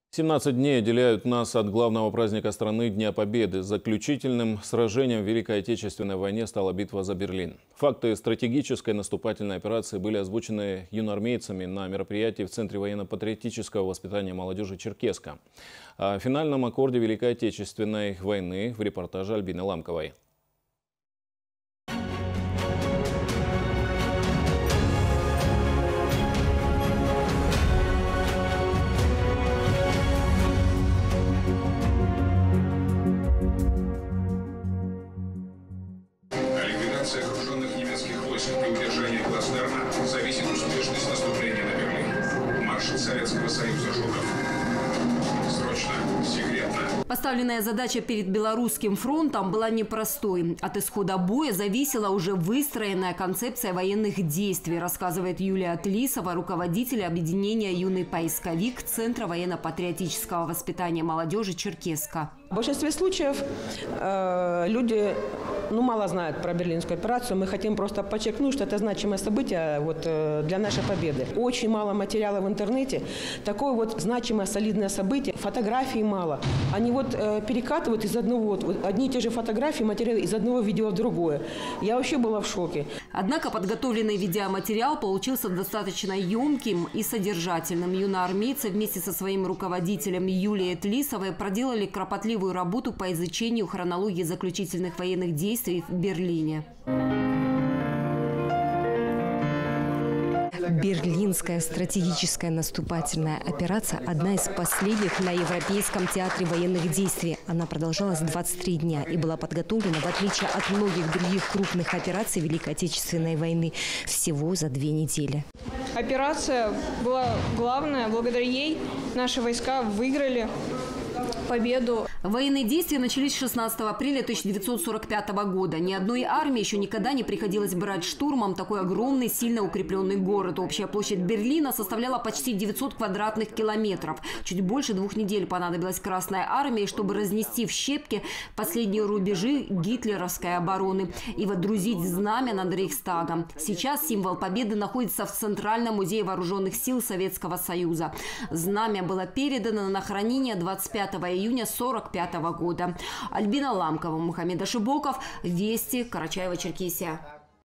17 дней отделяют нас от главного праздника страны – Дня Победы. Заключительным сражением в Великой Отечественной войне стала битва за Берлин. Факты стратегической наступательной операции были озвучены юноармейцами на мероприятии в Центре военно-патриотического воспитания молодежи «Черкеска». О финальном аккорде Великой Отечественной войны в репортаже Альбины Ламковой. Окруженных немецких войск при удержании плацдарма зависит успешность наступления на Берлин. Маршал Советского Союза Жуков. Срочно, секретно. Поставленная задача перед Белорусским фронтом была непростой. От исхода боя зависела уже выстроенная концепция военных действий, рассказывает Юлия Тлисова, руководитель объединения «Юный поисковик» Центра военно-патриотического воспитания молодежи «Черкеска». В большинстве случаев люди мало знают про Берлинскую операцию. Мы хотим просто подчеркнуть, что это значимое событие для нашей победы. Очень мало материала в интернете. Такое значимое, солидное событие. Фотографий мало. Они перекатывают из одного, одни и те же фотографии, материалы из одного видео в другое. Я вообще была в шоке. Однако подготовленный видеоматериал получился достаточно емким и содержательным. Юноармейцы вместе со своим руководителем Юлией Тлисовой проделали кропотливую работу по изучению хронологии заключительных военных действий в Берлине. Берлинская стратегическая наступательная операция – одна из последних на Европейском театре военных действий. Она продолжалась 23 дня и была подготовлена, в отличие от многих других крупных операций Великой Отечественной войны, всего за 2 недели. Операция была главная. Благодаря ей наши войска выиграли победу. Военные действия начались 16 апреля 1945 года. Ни одной армии еще никогда не приходилось брать штурмом такой огромный, сильно укрепленный город. Общая площадь Берлина составляла почти 900 квадратных километров. Чуть больше 2 недель понадобилась Красной армии, чтобы разнести в щепки последние рубежи гитлеровской обороны и водрузить знамя над Рейхстагом. Сейчас символ победы находится в Центральном музее вооруженных сил Советского Союза. Знамя было передано на хранение 25 июня 1945 года. Альбина Ламкова, Мухаммед Ашибоков, Вести, Карачаево-Черкесия.